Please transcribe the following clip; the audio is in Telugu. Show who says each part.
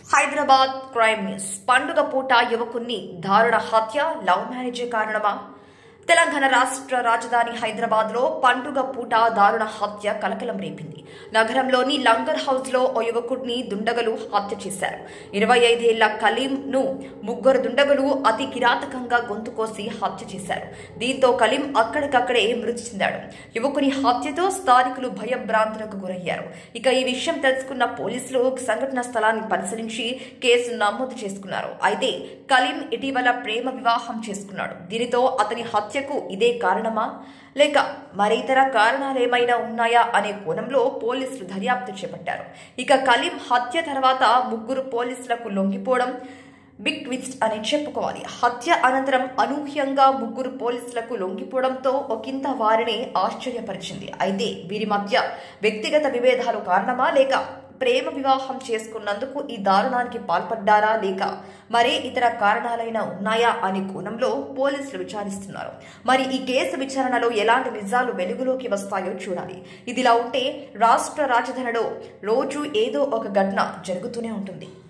Speaker 1: Hyderabad crime news. పండుగ పూట యువకుణ్ణి దారుణ హత్య, లవ్ మ్యారేజ్ కారణమా? తెలంగాణ రాష్ట్ర రాజధాని హైదరాబాద్ లో పండుగ పూట దారుణ హత్య కలకలం రేపింది. నగరంలోని లంగర్ హౌస్ లో ఓ యువకుడిని దుండగులు హత్య చేశారు. 25 ఏళ్ల కలీం ను ముగ్గురు దుండగులు అతి కిరాతకంగా గొంతు కోసి హత్య చేశారు. దీంతో కలీం అక్కడికక్కడే మృతి చెందాడు. యువకుని హత్యతో స్థానికులు భయభ్రాంతులకు గురయ్యారు. ఇక ఈ విషయం తెలుసుకున్న పోలీసులు సంఘటనా స్థలాన్ని పరిశీలించి కేసు నమోదు చేసుకున్నారు. అయితే కలీం ఇటీవల ప్రేమ వివాహం చేసుకున్నాడు. దీనితో అతని హత్యకు ఇదే కారణమా లేక మరితర కారణాలేమైనా ఉన్నాయా అనే కోణంలో పోలీసులు దర్యాప్తు చేపట్టారు. ఇక కలీం హత్య తర్వాత ముగ్గురు పోలీసులకు లొంగిపోవడం బిగ్ ట్విస్ట్ అని చెప్పుకోవాలి. హత్య అనంతరం అనూహ్యంగా ముగ్గురు పోలీసులకు లొంగిపోవడంతో ఒకంత వారిని ఆశ్చర్యపరిచింది. అయితే వీరి మధ్య వ్యక్తిగత విభేదాలు కారణమా లేక ప్రేమ వివాహం చేసుకున్నందుకు ఈ దారుణానికి పాల్పడ్డారా లేక మరే ఇతర కారణాలైనా ఉన్నాయా అనే కోణంలో పోలీసులు విచారిస్తున్నారు. మరి ఈ కేసు విచారణలో ఎలాంటి నిజాలు వెలుగులోకి వస్తాయో చూడాలి. ఇదిలా ఉంటే రాష్ట్ర రాజధానిలో రోజు ఏదో ఒక ఘటన జరుగుతూనే ఉంటుంది.